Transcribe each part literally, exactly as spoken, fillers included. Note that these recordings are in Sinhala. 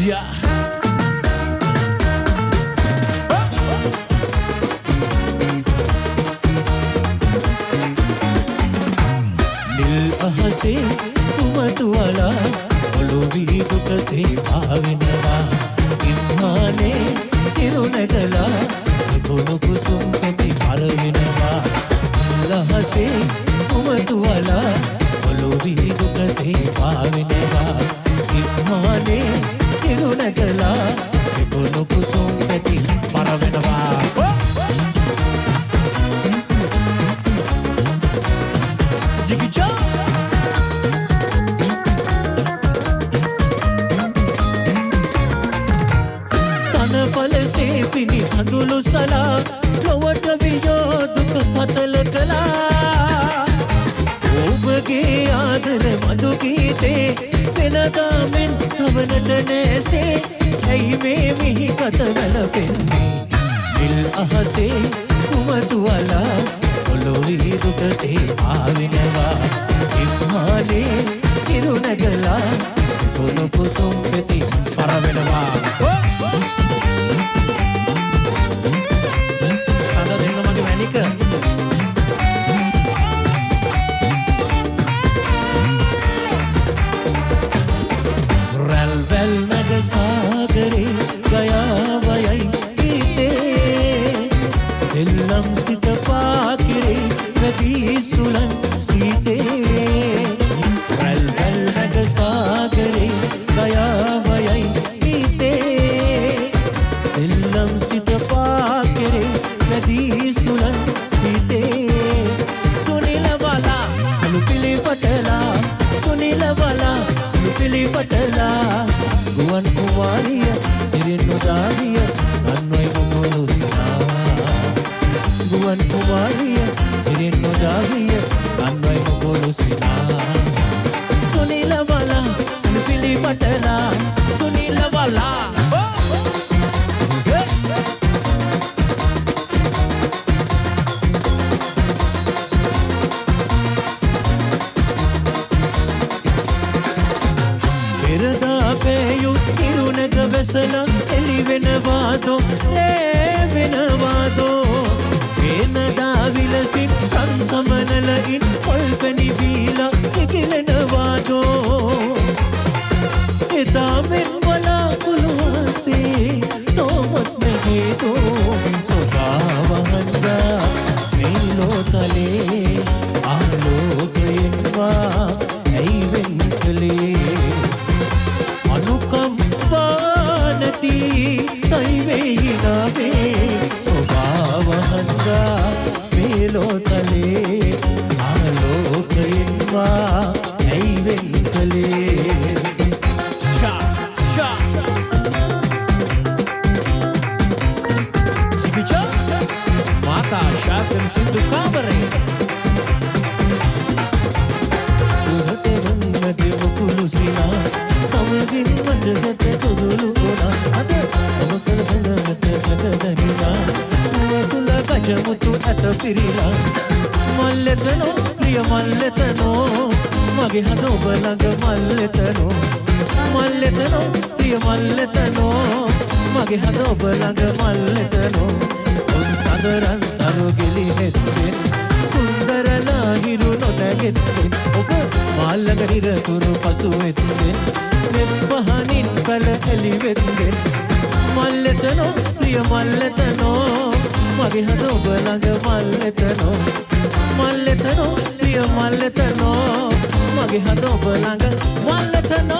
Yeah. Nil ahase tumatuala oluvi dukase bhavinava imhane irunagala gonu kusum peti paravinava nil ahase tumatuala oluvi dukase bhavinava imhane irunagala gonu kusum peti paravinava Handulu sala lawat viyo duk patal kala obge aadar madhu geete penada men savanatane se ai me mihi katala penne dil ahase kumatuala olori duk se avinava imhane irunagala konu kusum peti paravenava सागरे गया वयई कीते सिल्लम सित पाकिरे नदी सुलन सीते रल रल नग सागरे गया वयई कीते सिल्लम सित पाकिरे नदी सुलन सीते सुनील वाला सुलपिली पटला सुनील वाला सुलपिली पटला Guan kumaria sirinu daria annoi molusna Guan kumaria sirinu daria annoi molusna Sunila wala sunpili patala Sunila wala vesala eli venavado re venavado venada vilasi sansamanala in kolpani bila ikilenavado eda men wala kulwase tomat nahi to sodavahanda melo tale alokayenwa ai venkale anukam nati taive hinave sobhavahanga melo tale alokayenva naivenkale sha sha chikicha mata shakam sindu kamare urate vannade mukulusina samagin mandate tudulu ada amakal banamate kadahina tula kajamutu atapirila malletano priya malletano mage hado balanga malletano malletano priya malletano mage hado balanga malletano on sadaran tarugili hetten sundarala hiru nodagetten oba mallagirira turu pasu etten nebbahanin kala elivetten malletano priya malletano mage hado balanga malletano malletano priya malletano mage hado balanga malletano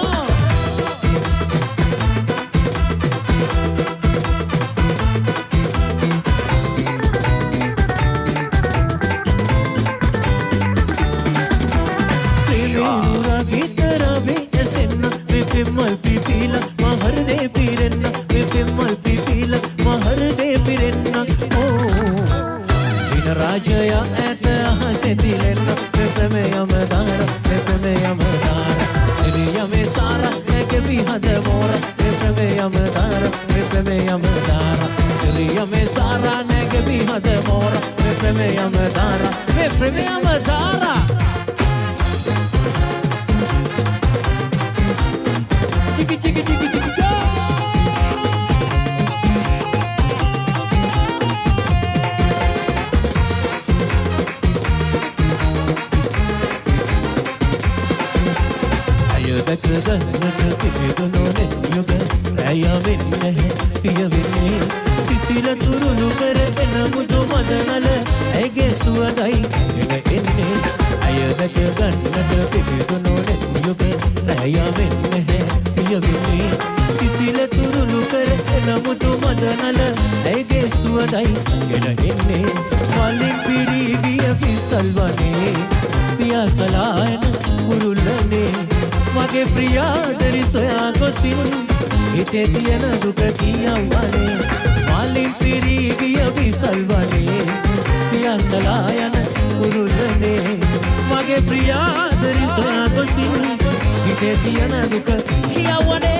Mal pipila mahar de pirenna mal pipila mahar de pirenna oh din rajaya eta hasetilenna me me amadara me me amadara siriya me sara දැක ගන්නට පිළිගනෝනේ යුග රැය වෙන්නේ පිය වෙන්නේ සිසිල තුරුළු කරගෙන මුදු මදනල ඇගේ සුවඳයි එන එන්නේ අය දැක ගන්නට පිළිගනෝනේ යුග රැය වෙන්නේ පිය වෙන්නේ සිසිල තුරුළු කරගෙන මුදු මදනල ඇගේ සුවඳයි එන එන්නේ වලින් පිරී ගිය පිසල්වනේ පියාසලායන කුරුල්ලනේ මගේ ප්‍රියාදරි සොයා ගොසින් හිතේ තියෙන දුක කියවනේ වලින් පිරී ගිය පිසල්වනේ පියාසලායන කුරුල්ලනේ මගේ ප්‍රියාදරි සොයා ගොසින් හිතේ තියෙන දුක කියවනේ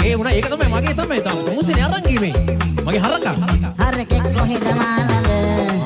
හරකෙක් කොහෙද මාළඟ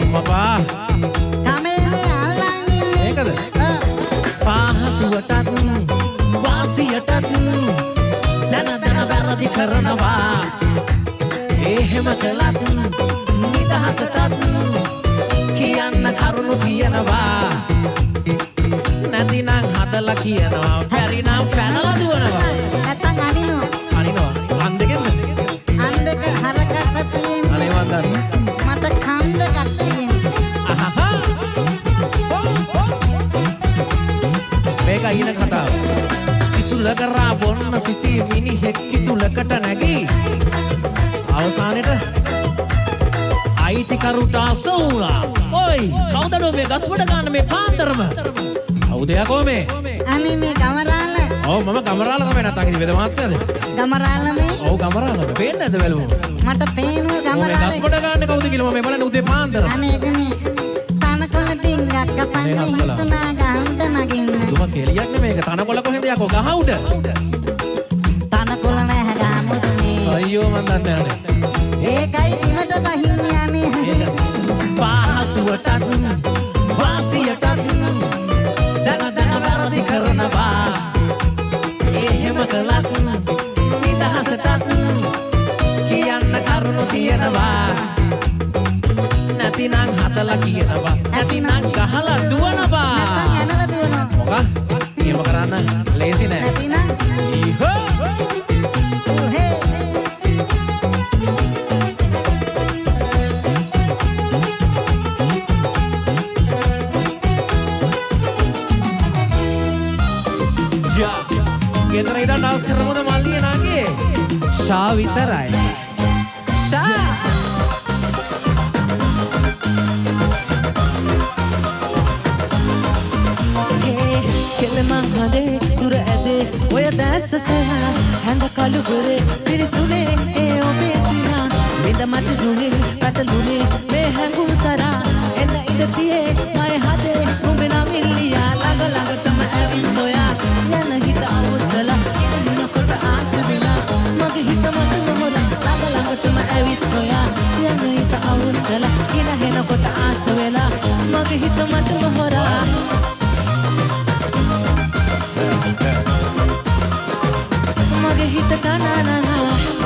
කරනවා එහෙම කළත් නිදහසටත් කියන්න කරුණු කියනවා නැතිනම් හදලා කියනවා පරිණාම පැනලා දුවනවා නැත්තම් අනිනවා අනිනවා අන් දෙකෙන්ද අන් දෙක හරකට තියෙන අනේ වන්දන්න මට කම් දෙකක් තියෙනවා අහහ මේක ඊන කතාව කිතුල කරා බොන්න සිටි මිනිහෙක් කිතුලකට නැගී අවසානෙට අයිති කරුට අසවුණා ඔයි කවුදද මේ ගස්බඩ ගන්න මේ පාන්දරම කවුද යකෝ මේ අනේ මේ ගමරාල ඔව් මම ගමරාල තමයි නැත්නම් ඉතින් වෙද මාත්‍යද ගමරාල මේ ඔව් ගමරාල පේන්නේ නැද්ද බැලුවෝ මට පේනවා මේ ගමරාල ගස්බඩ ගන්න කවුද කියලා මම බලන්නේ උදේ පාන්දර අනේ එදනේ තනකොළ ටින්ගක් කපන්නේ හිතුණා ගහන්න නගින්න තුම කෙලියක් නෙමේක තනකොළ කොහෙන්ද යකෝ ගහ උඩ තනකොළ නැහැ ගාමුදුනේ අයියෝ මන් දන්නේ නැහැ ඒකයි බිමට බහින්නේ අනේ පහසුවටත් වාසියටත් දන දන වැරදි කරනවා එහෙම කළත් නිදහසටත් කියන්න කරුණු කියනවා නැතිනම් හදලා කියනවා නැතිනම් ගහලා දුවනවා නැත්තම් යනලා දුවනවා මොකක් එහෙම කරන්න ලේසි නෑ නැතිනම් ඊහෝ උහේ ගෙදර ඉඳන් ඩාන්ස් කරමුද මල්ලිය නාගේ ෂා විතරයි ෂා කෙලමන් හදේ තුර ඇදේ ඔය දැස්ස සොයා හැඳ කළු ගොරේ පිරිසුනේ ඒ ඔබේ සිනා විඳ මට ජුනේ පැටලුනේ මේ හැඟුම් සරා එන්න ඉඳ තියේ මය හදේ නුඹේ නම් ඉල්ලියා ළඟ ළඟටම ඇවිත් ඔයා යන හිත අවසලා ඉන්නකොට ආස වෙලා මගේ හිත මත නොහොලා ළඟ ළඟටම ඇවිත් ඔයා යන හිත අවසලා ඉන හෙනකොට ආස වෙලා මගේ හිත මත නොහොලා මගේ හිත ටනනනා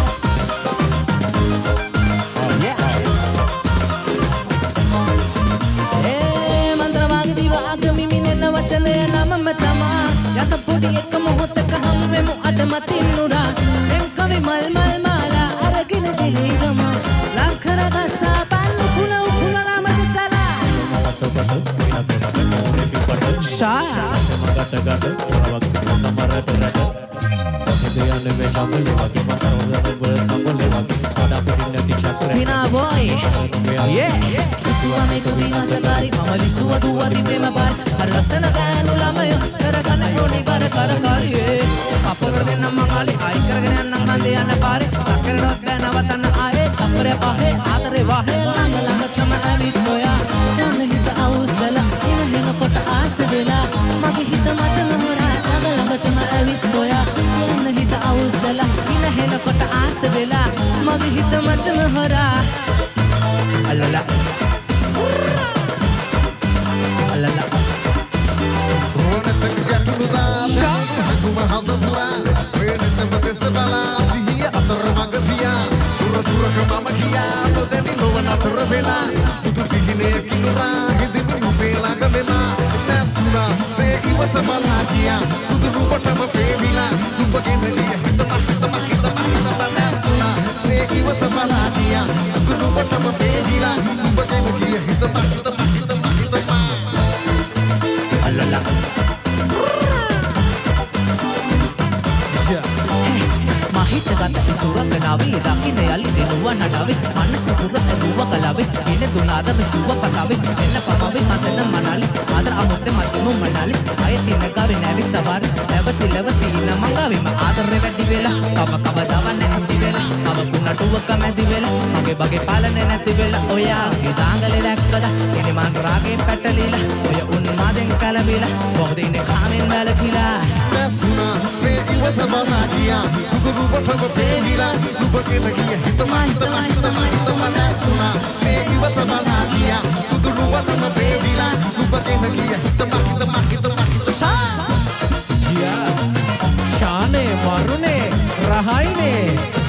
ඒ මන්ත්‍රවාග දිවාග මිමිනෙන වචනය නමම තමා යත පොඩි එක මොහොතක හමු වෙමු අඩමතින් නුරා එම් කවි මල් මල් මාලා අරගෙන දිලි ගම ලංකර ගසා පල්ලු කුණ උකුණලා මදසලා ෂා ගත ගත වරවක් සිදුවන මරට රට දෙයන්නේ මේ ශම්බලේ වගේ මතරවල වල සම්බලේ වගේ ආඩා පිටින් නැති චක්‍රය තිනා බොයි යේ කිසුවා මේක විනාශකාරී මම ලිසුව දුවා දිපෙම පාර අර ලස්සන ගෑනු ළමය කරගන්න ඕනි බර කරකාරියේ අපර දෙන්න මංගලි අයි කරගෙන යන්න මන්ද යන්න පාරේ සැකරඩොත් බෑ නවතන්න ආයේ අපරේ පහේ ආතරේ වහේ ළඟ ළඟටම ඇවිත් ඔයා යන හිත අවුස්සලා ඉන හෙනකොට ආස වෙලා මගේ හිත මත නොහොරා ළඟ ළඟටම ඇවිත් ඔයා යන හිත අවුස්සලා ඉන හෙනකොට ආස වෙලා මගේ හිත මත නොහොරා අලලා අලලා ඕනතක ගැටුණුදා හඟුම හඳ පුරා වෙනතම දෙස බලා සිහිය අතර මඟ තියා දුර දුරක මම කියා නොදැනි නොවන අතර වෙලා පුදු සිහිනේ කිනුරා හිදිමු නුඹේ ළඟ වෙලා නැසුණා සේ ඉවත බලා කියා සුදු නුඹටම පේවිලා නුඹගෙන ගිය හිතම හිතම හිතම හිතම නැසුණා සේ ඉවත බලා කියා සුදු නුඹටම පේවිලා නුඹගෙන ගිය හිතම හිතම හිතම හිතම අලලා මහිත ගත ඉසුරක නාවේ දකින්න යලි දෙනුව නඩාවේ මනස පුර ඇදුව කලාවේ එන දුනාද මිසුව කතාවේ එන්න පමවේ මතන මනාලි ආදර අමුත්තේ මතනු මනාලි අය තින ගාවේ නැවි සවාර නැවති ලැවති ඉන මංගාවේ ම ආදරේ වැඩි වෙලා කම කම දවන්න නැති වෙලා මම කුණටුවක මැදි වෙලා මගේ බගේ පාලනේ නැති වෙලා ඔයාගේ දාංගලේ දැක්කද එනේ මන් රාගේ පැටලිලා ඔය උන්මාදෙන් කලබිලා මොකද ඉන්නේ කාමෙන් මැලකිලා නැසුණා සේ ඉවත බලා කියා සුදු නුඹටම පේවිලා නුඹගෙන ගිය හිතම හිතම හිතම හිතම නැසුණා සේ ඉවත බලා කියා සුදු නුඹටම පේවිලා නුඹගෙන ගිය හිතම හිතම හිතම ෂානේ වරුනේ රහයිනේ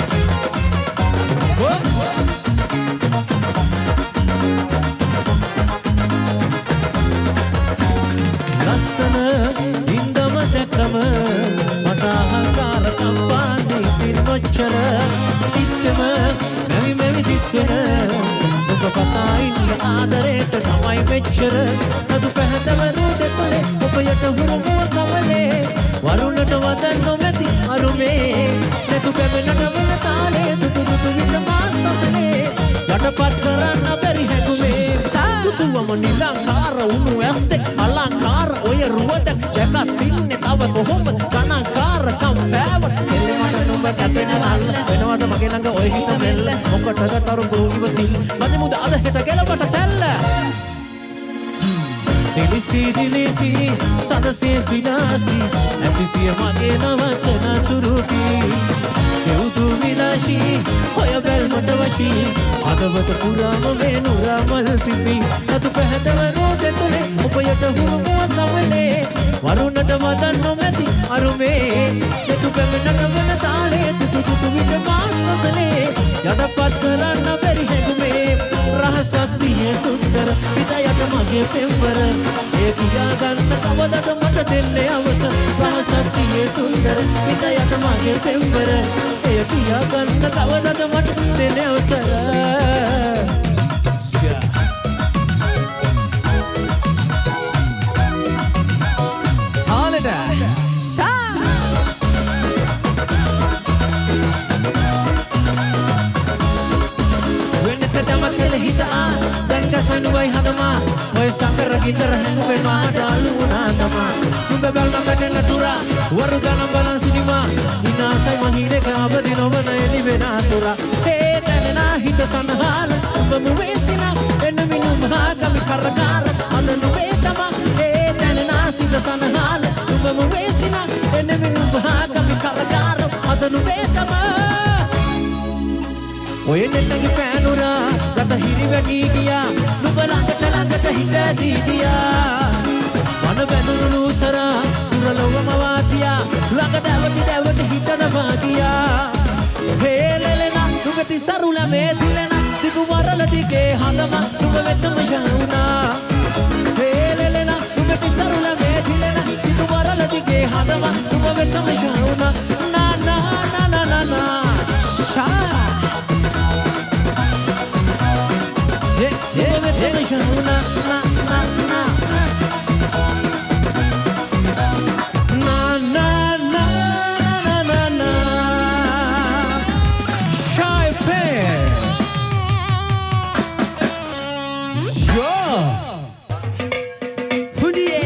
තුවම නිලංකාර උණු ඇස්තේ අලංකාර ඔය රුවද දැකත් ඉන්නේ තව කොහොමද ගණන්කාරකම් පෑව එල්ලමට නුඹ කැපෙන නල්ල වෙනවද මගේ ළඟ ඔය හිත මෙල්ල මොකටද තරු ගෝවිවසිල් මදි මුද අද හෙට ගෙලවට තැල්ල දිලිසි දිලිසි සදසේ විනාසි ඇසිතිය මගේ නවතන සුරුටි කෙවුතු විලාශී ඔය බැල්මට වශී අදවත පුරාම මේ නුරමල් පිපි නතු පැහැදවනෝ දෙතුලේ උපයට හුරුමුව තමලේ වරුණට වදන් නොමැති අරුමේ දෙතු පැමිණට වන තාලේ තුතු තුතු විට මාසසලේ යදපත් කරන්න බැරි හැඟුමේ රහසක් තියේ සුන්දර පිටයට මගේ පෙම්වර ඒ කියා ගන්න කවදද මට දෙන්නේ අවසර රහසක් තියේ සුන්දර පිටයට මගේ පෙම්වර ඒ කියා ගන්න කවදද මට දෙන්නේ අවසර සාලට ෂා Sanuai hadama, oi sangkar gitar hangu beno adalu unadama. Numbe balna bene natura, waru gana balan sinima. Ina sai mahine ka abadi no bana eni bena tura. Hey tanena hita sanhal, bamu vesina enu minu maha mi karakar. Adanu vetama, hey tanena hita sanhal, bamu vesina enu minu maha mi karakar. Adanu vetama. ඔය නෙටගේ පෑනුරා රට හිරි වැඩි ගියා නුඹ ළඟට ළඟට හිත දී ගියා මන බැඳුණු සරා සුරලොවම වාතියා ළඟට ඇවටි දැවට හිතනවා ගියා හේලෙලෙන නුඹ තිසරුල මේ දිලෙන දිගු වරල දිගේ හඳම නුඹ වෙතම යවුනා හේලෙලෙන නුඹ තිසරුල මේ දිලෙන දිගු වරල දිගේ හඳම නුඹ වෙතම යවුනා නා නා නා නා නා නා ෂා Yeah, yeah, yeah. Na na na na na na na na na Shy Bear Yo Fudiye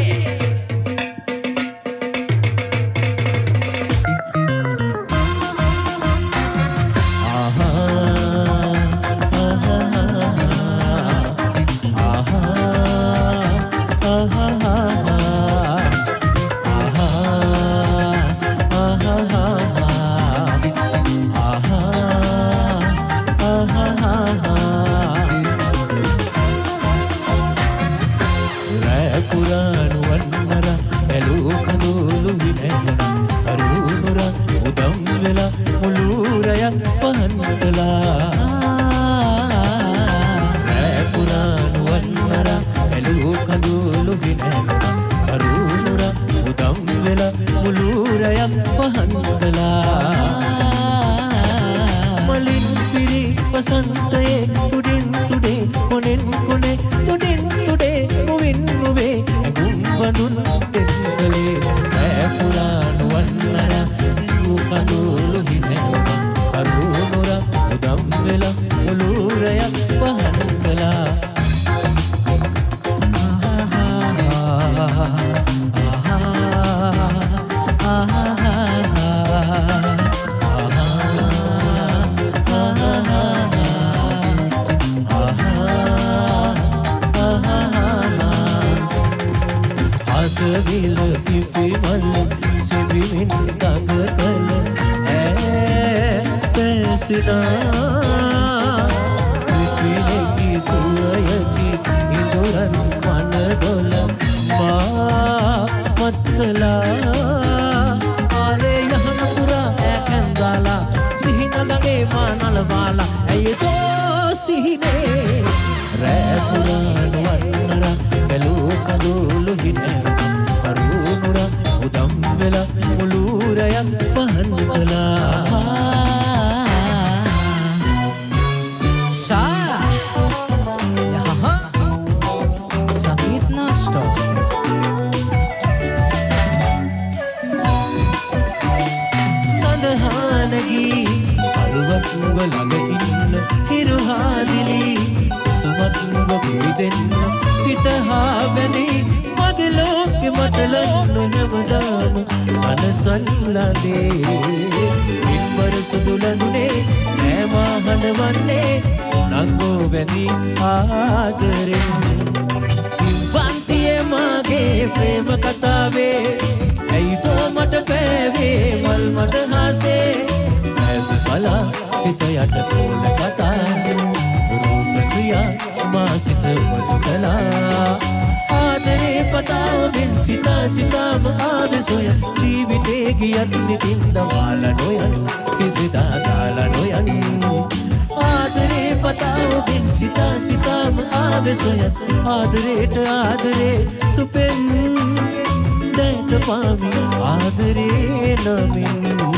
ළඟ ඉන්න හිරු හාදිලි සුමත් නුඹ කුයි දෙන්න හිත හාගනි මගේ ලෝකෙ මට ලන්න හැමදාම සනසල්ලනේ ඉම්බර සුදුලන්නේ නෑමහන වන්නේ නංගෝ වැනි ආදරෙන් සිම්පන්තියේ මගේ ප්‍රේම කතාවේ ඇයිතෝ මට පෑවේ මල් මට හාසේ ඇස සලා සිත යට පොළ කතා රූප සියා මා සිත මතු කලා ආදරේ පතාවෙන් සිතා සිතාම ආදසොය ජීවිතේ ගියත් නිතින් දමාල නොයන් කිසිදා දාලා නොයන් ආදරේ පතාවෙන් සිතා සිතාම ආදසොය ආදරේට ආදරේ සුපෙන් දැට පාමි ආදරේ නමින්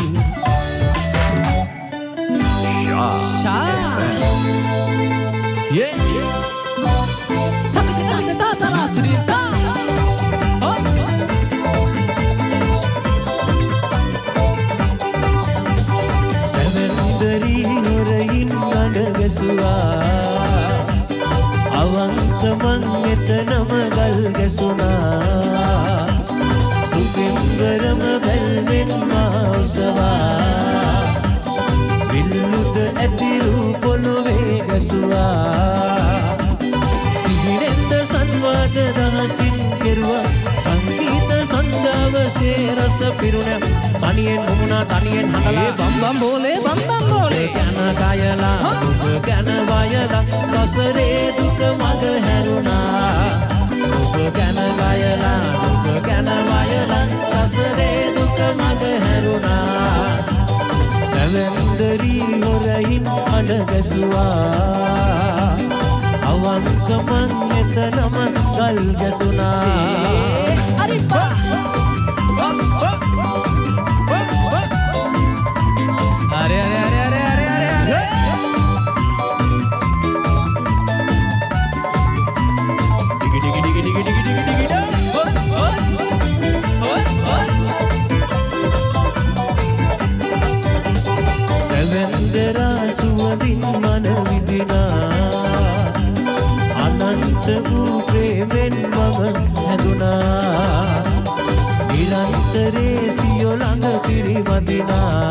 Sha Yeah Tapi kita kita tara cerita Sevendari horain nada gesua Awangkaman etanam gal gesuna Subimgaram velmen mausawa Villuda ඇතිරු පොළොවේ ගැසුවා සිහිනෙන්ද සන්වාද දහසින් කෙරුවා සංගීත සන්ධාවසේ රස පිරුණ තනියෙන් මුමුණා තනියෙන් හඬලා බම් බම් බෝලේ බම් බම් බෝලේ ගැන කයලා ඔබ ගැන වයලා සසරේ දුක මග හැරුණා ඔබ ගැන කයලා ඔබ ගැන වයලා සසරේ දුක මග හැරුණා සැවැන්දරි හොරයින් අඩ ගැසුවා අවංකමන් එතනම ගල් ගැසුනා අරිපා අරේ අරේ අරේ අරේ අරේ අරේ ඩිගි ඩිගි ඩිගි ඩිගි ඩිගි ඩිගි ඩිගි සැවැන්දරා සුවඳින් මන විඳිනා අනන්ත වූ ප්‍රේමෙන් මම හැදුනා නිරන්තරේ සියෝ ළඟ පිරිවදිනා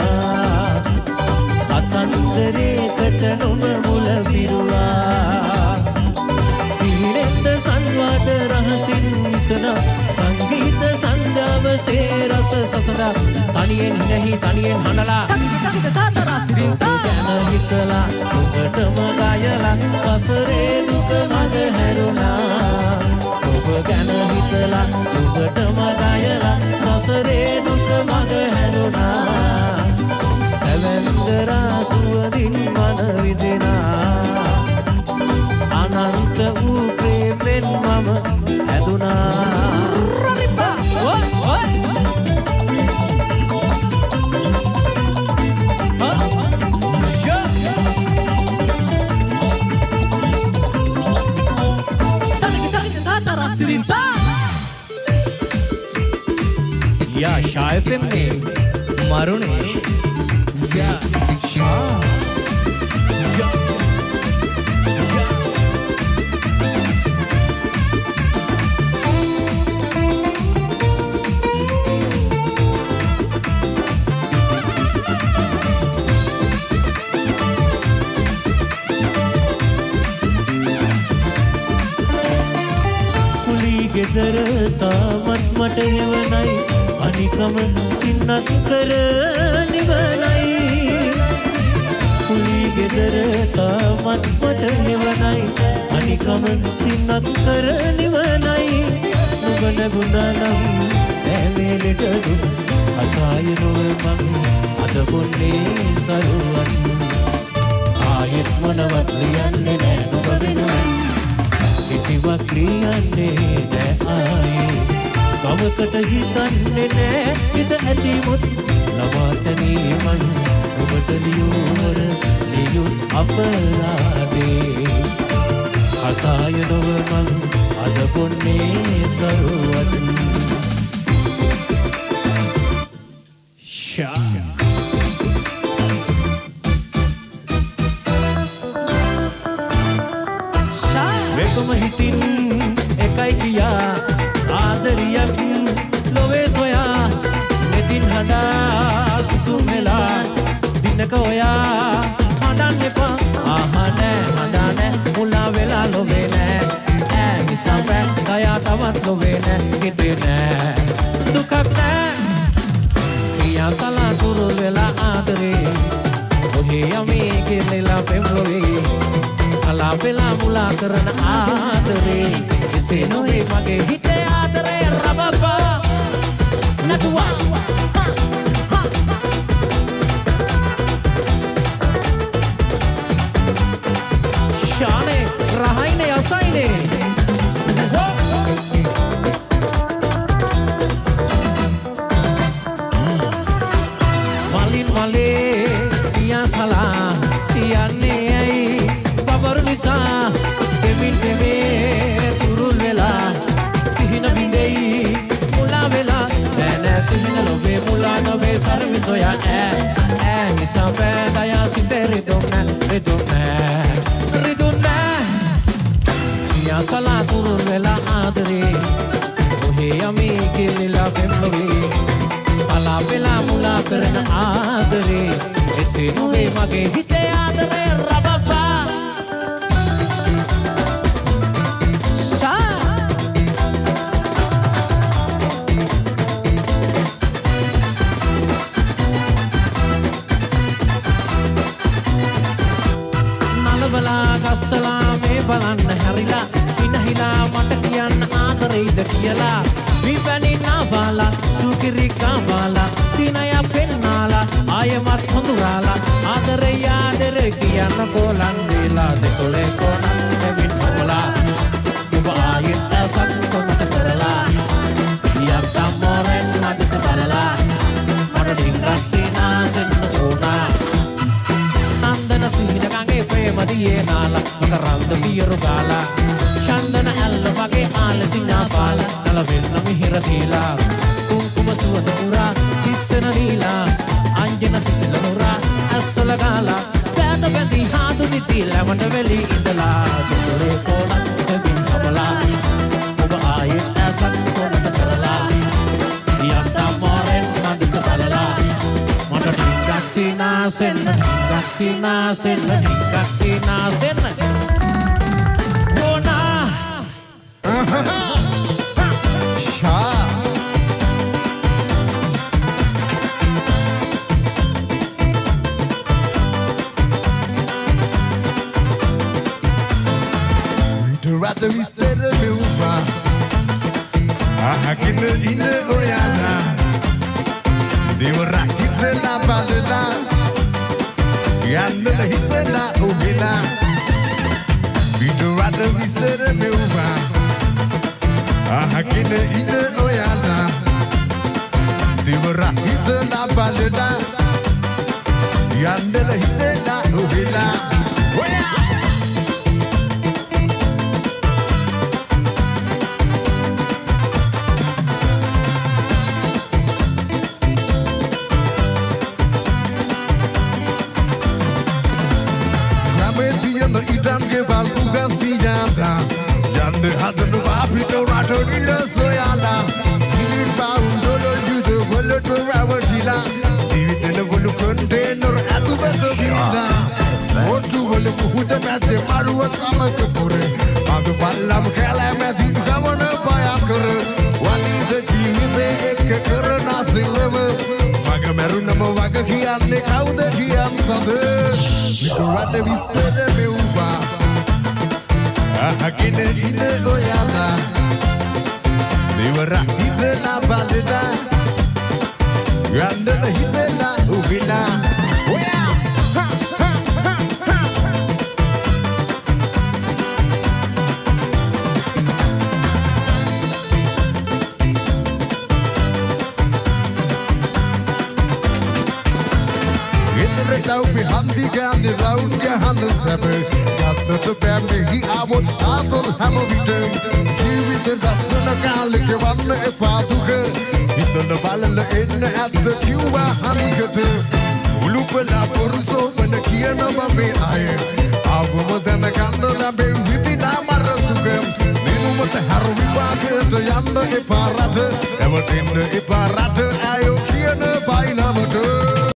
අතන්තරේකට නොම මුල පිරුවා සිහිනෙන්ද සංවාද රහසින් විසනා සංගීත සංජාවසේ රස සසඳා තනියෙන් නැහි තනියෙන් හඬලා Sakit tatara cerita ගැන හිතලා ඔබටම ගයලා සසරේ දුක මග හැරුණා ඔබ ගැන හිතලා ඔබටම ගයලා සසරේ දුක මග හැරුණා සැවැන්දරා සුවඳින් මන විදිනා අනන්ත වූ ප්‍රේමෙන් මම හැදුනා Raripa Oi oi cerita Ya Shah F M ने Marune Ya Shah Ya Ya ගෙදර තාමත් මට හෙවනයි අනිකම සින්නත් කර නිවනයි කුලි ගෙදර තාමත් මට හෙවනයි අනිකම සින්නත් කර නිවනයි නුඹ නැගුණනම් ඇමෙලට දුක් අසාය නොව මං අද බොන්නේ සරුවන් ආයෙත් මොනවත් ලියන්නේ නෑ නුඹ වෙනුවෙන් කිසිවක් ලියන්නේ නෑ ආයේ කවකට හිතන්නේ නෑ හිත ඇතිමුත් නවාතනී මන් ඔබට ලියුවර ලියුත් අපරාදේ අසාය නොව මං අද බොන්නේ සරුවන් ෂා වෙකම හිතින් කවමත් නොවේ නෑ හිතේ නෑ දුකක් නෑ පියා සලාකුරු වෙලා ආදරේ ඔහේ යමේ ගෙනෙලා පෙම්ලොවේ අලා වෙලා මුලා කරන ආදරේ එසේ නොවේ මගේ හිතේ ආදරේ රබබා නටුවා ශානේ රහයිනේ අසයිනේ මලින් මලේ පියා සලා තියන්නේ ඇයි බබර නිසා දෙමින් දෙමේ සුරුල් වෙලා සිහින බිඳෙයි මුලා වෙලා නෑ සිහින ලොවේ මුලා නොවේ සරවි සොයා ඈ ඈ නිසා පෑදයා සිතේ රිදුම් නෑ රිදුම් නෑ රිදුම් නෑ පියා සලා තුරුල් වෙලා ආදරේ ඔහේ යමේ කෙලිලා පෙම්ලොවේ අලා වෙලා මුලා කරන ආදරේ එසේ නොවේ මගේ හිතේ ආදරේ රබබා නලබලා කස්සලා මේ බලන්න හැරිලා ඉනහිලා මට කියන්න ආදරෙයිද කියලා විපැණි නාබාලා සුකිරි කාබාලා සිනය පෙන්නාලා ආයමත් හොඳුරාලා ආදරේ ආදරේ කියන්න කොලන් දීලා දෙකොලේ කොනන් දෙමින් සමලා ඔබ ආයෙත් ඇසක් කොමට කරලා යම් මොරෙන් මදස බලලා මට ඩිංගක් සීනාසෙන් ඕනා නන්දන සිහින කගේ ප්‍රේමදියේ නාලා මකරන්ද පියරු ගාලා චන්දන ඇල්ල වගේ ආලසිනා පාලා නලවෙන්න මිහිර දීලා කුංකුම සුවඳ පුරා හිස්සන දීලා අංජන සිසිල නුරා ඇස්සල ගාලා පෑත බැඳි හාදු නිති ලැමට වෙලි ඉඳලා දුරේ කොනක් දෙමින් කමලා ඔබ ආයෙත් ඇසක් කොනට කරලා යන්තා මොරෙන් මදස බලලා මට ටිකක් සීනාසෙන්න ටිකක් සීනාසෙන්න ටිකක් සීනාසෙන්න Rather we said a new one. I can in the Oyana. They were rocking the la balada. And the hit the la Obina. We'd rather we said a new one. I can in the Oyana. They were rocking the la balada. And the hit the la Obina. Idange baluga siyanda yande hadanu apito rato dilo soyala sinir paundolo judo bolo to rawatila divitene bolu container atu beto binda otu bolu kuhuda mate maruwa samak pore adu ballam khala madin gamana paya kar wani de jivite ek karna silem maga merunam waga kiyanne kauda kiyan sade Rade vistere meuva Hakine ine oyana Devara hite la baleda Gandala hite la uvina Oya Ha ha ha ha Itere tau bihandi gani raun gehanda sebe Gatna to bambi hi avot adol hamo vitem Jivite dasana kale ke vanna e paduke Hitana balala enne at the kiwa hani gate Ulupela poruso mana kiyana babe aye Avumodana kandana be vitina maratuke Ninumata harvi paake to yanda e parate Ever in e parate ayo kiyana baila